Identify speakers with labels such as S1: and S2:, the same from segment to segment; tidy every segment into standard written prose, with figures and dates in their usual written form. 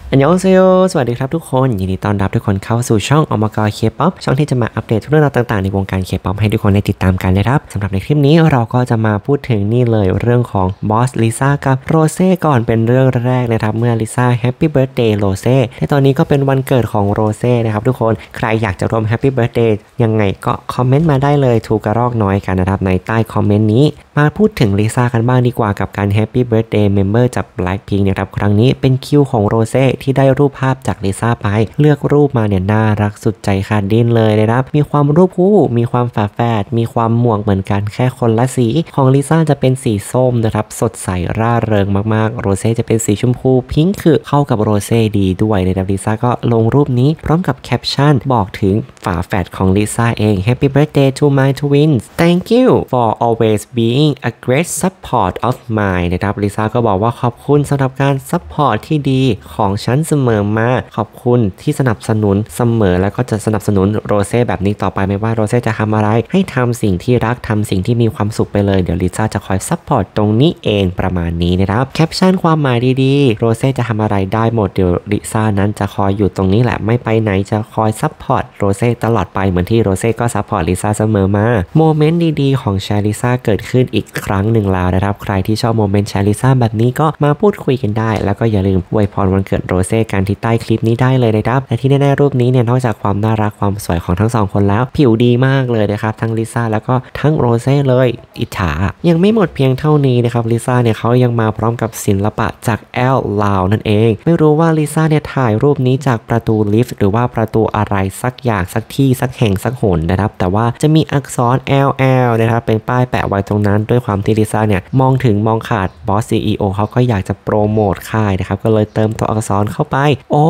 S1: อันยองเซโยสวัสดีครับทุกคนยินดีต้อนรับทุกคนเข้าสู่ช่องอมกเคป๊อปช่องที่จะมาอัปเดตทุกเรื่องราวต่างๆในวงการเคป๊อปให้ทุกคนได้ติดตามกันนะครับสำหรับในคลิปนี้เราก็จะมาพูดถึงนี่เลยเรื่องของบอสลิซ่ากับโรเซ่ก่อนเป็นเรื่องแรกนะครับเมื่อลิซ่าแฮปปี้เบิร์ธเดย์โรเซ่ในตอนนี้ก็เป็นวันเกิดของโรเซ่นะครับทุกคนใครอยากจะร่วมแฮปปี้เบิร์ธเดย์ยังไงก็คอมเมนต์มาได้เลยถูกกระรอกน้อยกันนะครับในใต้คอมเมนต์นี้มาพูดถึงลิซ่ากันบ้างดีกว่ากับการแฮปปี้เบิร์ธเดย์เมมเบอร์จาก Blackpink นะครับครั้งนี้เป็นคิวของโรเซ่ที่ได้รูปภาพจากลิซ่าไปเลือกรูปมาเนี่ยน่ารักสุดใจขาดดิ้นเลยนะครับมีความรูปคู่มีความฝาแฝดมีความหมวกเหมือนกันแค่คนละสีของลิซ่าจะเป็นสีส้มนะครับสดใสร่าเริงมากๆโรเซ่จะเป็นสีชมพูพิงค์คือเข้ากับโรเซ่ดีด้วยนะครับลิซ่าก็ลงรูปนี้พร้อมกับแคปชั่นบอกถึงฝาแฝดของลิซ่าเอง Happy birthday to my twins Thank you for always being a great support of mine นะครับลิซ่าก็บอกว่าขอบคุณสำหรับการซัพพอร์ตที่ดีของฉันเสมอมาขอบคุณที่สนับสนุนเสมอแล้วก็จะสนับสนุนโรเซ่แบบนี้ต่อไปไม่ว่าโรเซ่จะทำอะไรให้ทำสิ่งที่รักทำสิ่งที่มีความสุขไปเลยเดี๋ยวลิซ่าจะคอยซัพพอร์ตตรงนี้เองประมาณนี้นะครับแคปชั่นความหมายดีๆโรเซ่จะทำอะไรได้หมดเดี๋ยวลิซ่านั้นจะคอยอยู่ตรงนี้แหละไม่ไปไหนจะคอยซัพพอร์ตโรเซ่ตลอดไปเหมือนที่โรเซ่ก็ซัพพอร์ตลิซ่าเสมอมาโมเมนต์ดีๆของแชร์ลิซ่าเกิดขึ้นอีกครั้งหนึ่งแล้วนะครับใครที่ชอบโมเมนต์แชร์ลิซ่าแบบนี้ก็มาพูดคุยกันได้แล้วก็อย่าลืมอวยพรวันเกิดโรเซ่กันที่ใต้คลิปนี้ได้เลยนะครับและที่แน่ๆรูปนี้เนี่ยนอกจากความน่ารักความสวยของทั้งสองคนแล้วผิวดีมากเลยนะครับทั้งลิซ่าแล้วก็ทั้งโรเซ่เลยอิจฉายังไม่หมดเพียงเท่านี้นะครับลิซ่าเนี่ยเขายังมาพร้อมกับศิลปะจากแอลลาวนั่นเองไม่รู้ว่าลิซ่าเนี่ยถ่ายรูปนี้จากประตูลิฟต์หรือว่าประตูอะไรสักอย่างสักที่สักแห่งสักหนนะครับแต่ว่าจะมีอักษร LL นะครับเป็นป้ายแปะไว้ตรงนั้นด้วยความที่ลิซ่าเนี่ยมองถึงมองขาดบอส CEO เขาก็อยากจะโปรโมทค่ายนะครับก็เลยเติมตัวอักษรเข้าไป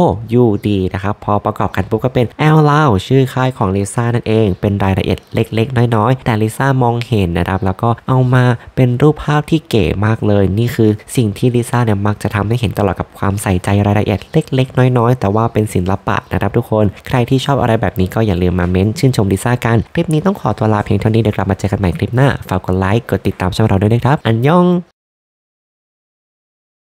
S1: OUD นะครับพอประกอบกันปุ๊บก็เป็น L Lao ชื่อค่ายของลิซ่านั่นเองเป็นรายละเอียดเล็กๆน้อยๆแต่ลิซ่ามองเห็นนะครับแล้วก็เอามาเป็นรูปภาพที่เก๋มากเลยนี่คือสิ่งที่ลิซ่าเนี่ยมักจะทำให้เห็นตลอดกับความใส่ใจรายละเอียดเล็กๆน้อยๆแต่ว่าเป็นศิลปะนะครับทุกคนใครที่ชอบอะไรแบบนี้ก็อย่าลืมมาเม้นชื่นชมลิซ่ากันคลิปนี้ต้องขอตัวลาเพียงเท่านี้เดี๋ยวกลับมาเจอกันใหม่คลิปหน้าฝากกดไลค์กดติดตามช่องเราด้วยนะครับอันยอง